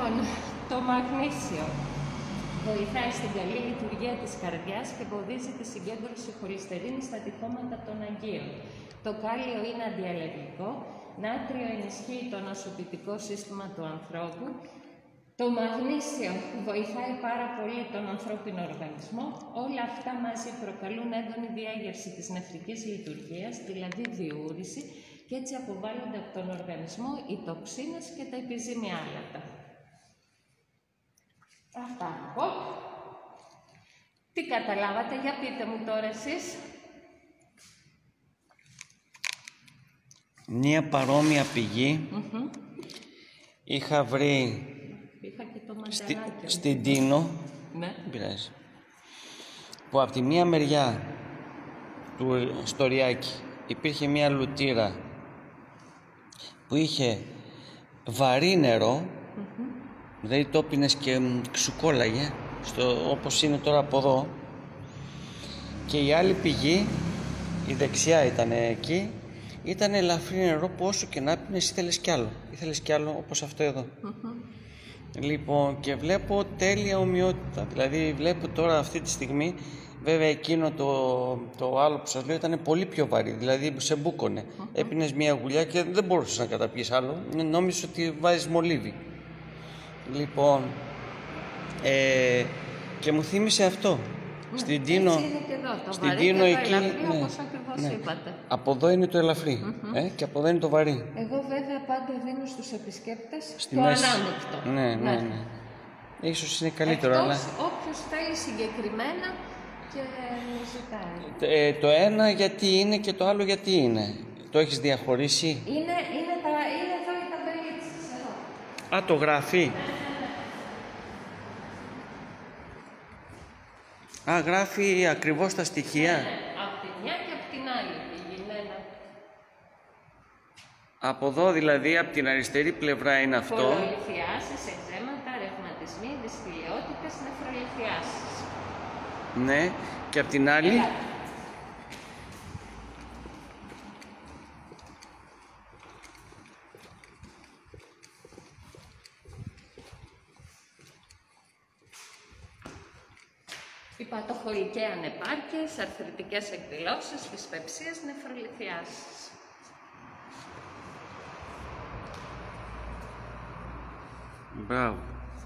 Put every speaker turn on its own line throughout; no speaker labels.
Λοιπόν, το μαγνήσιο βοηθάει στην καλή λειτουργία της καρδιάς και εμποδίζει τη συγκέντρωση χολυστερίνης στα τυχώματα των αγγείων. Το κάλιο είναι αντιαλλεργικό, νάτριο ενισχύει το νοσοποιητικό σύστημα του ανθρώπου. Το μαγνήσιο βοηθάει πάρα πολύ τον ανθρώπινο οργανισμό. Όλα αυτά μαζί προκαλούν έντονη διέγερση της νεφρικής λειτουργίας, δηλαδή διούρηση, και έτσι αποβάλλονται από τον οργανισμό οι τοξίνες και τα επιζήμια άλατα. Αυτά να πω. Τι καταλάβατε, για πείτε μου τώρα εσείς.
Μία παρόμοια πηγή είχα βρει στην Τίνο,
ναι.
πειράζει, που από τη μία μεριά του Στοριάκη υπήρχε μία λουτήρα που είχε βαρύ νερό, δηλαδή το πίνες και ξουκόλαγε, όπως είναι τώρα από εδώ, και η άλλη πηγή, η δεξιά ήταν εκεί, ήταν ελαφρύ νερό που όσο και να πίνες ήθελες κι άλλο, όπως αυτό εδώ. Λοιπόν, και βλέπω τέλεια ομοιότητα, δηλαδή βλέπω τώρα αυτή τη στιγμή, βέβαια εκείνο το άλλο που σας λέω ήταν πολύ πιο βαρύ, δηλαδή σε μπούκωνε. Έπινες μια γουλιά και δεν μπορούσες να καταπιείς άλλο, νόμιζες ότι βάζεις μολύβι. Λοιπόν, και μου θύμισε αυτό. Στην Τίνο,
στην Τίνο εκεί, ναι.
Από εδώ είναι το ελαφρύ και από εδώ είναι το βαρύ.
Εγώ βέβαια πάντα δίνω στους επισκέπτες
στην
το
μέση.
ανάμεικτο.
Ναι. Ίσως είναι καλύτερο, αλλά
όποιος θέλει συγκεκριμένα και ζητάει.
Το ένα γιατί είναι και το άλλο γιατί είναι. Το έχεις διαχωρίσει?
Είναι εδώ οι ταμπελίτσες, εδώ.
Α, το γράφει. Α, γράφει ακριβώς τα στοιχεία.
Ναι, από τη μια και από την άλλη πηγή, ναι.
Από εδώ δηλαδή, από την αριστερή πλευρά είναι αυτό.
Κολολιθιάσεις, εκζέματα, ρευματισμοί, δυστηλιότητες, νεφρολιθιάσεις.
Ναι, και από την άλλη.
Υπατοχολικές ανεπάρκειες, αρθριτικές εκδηλώσεις, δυσπεψίες, νεφρολιθιάσεις.
Μπράβο.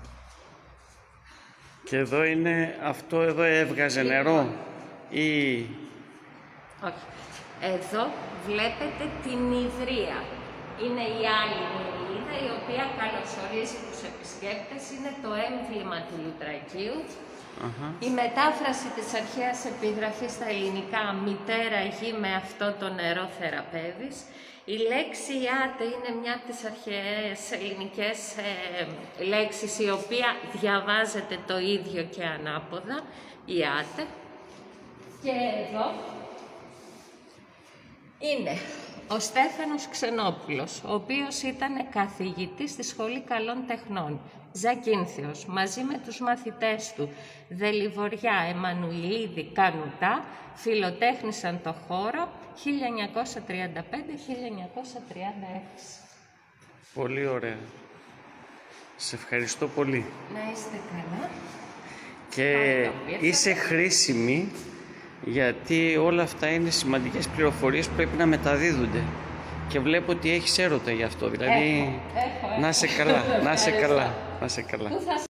Και εδώ είναι, αυτό εδώ έβγαζε νερό ή...
Όχι. Εδώ βλέπετε την ιδρία. Είναι η άλλη μερίδα η οποία καλωσορίζει τους επισκέπτες. Είναι το έμβλημα του Λουτρακίου. Η μετάφραση της αρχαίας επιγραφής στα ελληνικά, μητέρα γη με αυτό το νερό θεραπεύεις. Η λέξη Ιάτε είναι μια από τις αρχαίες ελληνικές λέξεις η οποία διαβάζεται το ίδιο και ανάποδα, Ιάτε. Και εδώ είναι ο Στέφανος Ξενόπουλος, ο οποίος ήταν καθηγητής στη Σχολή Καλών Τεχνών, Ζακίνθιος, μαζί με τους μαθητές του Δελιβοριά, Εμμανουηλίδη, Κανουτά, φιλοτέχνησαν το χώρο 1935-1936.
Πολύ ωραία. Σε ευχαριστώ πολύ.
Να είστε καλά.
Και είσαι χρήσιμη, γιατί όλα αυτά είναι σημαντικές πληροφορίες που πρέπει να μεταδίδονται. Και βλέπω ότι έχεις έρωτα γι' αυτό, δηλαδή
έχω.
να είσαι καλά, να είσαι καλά.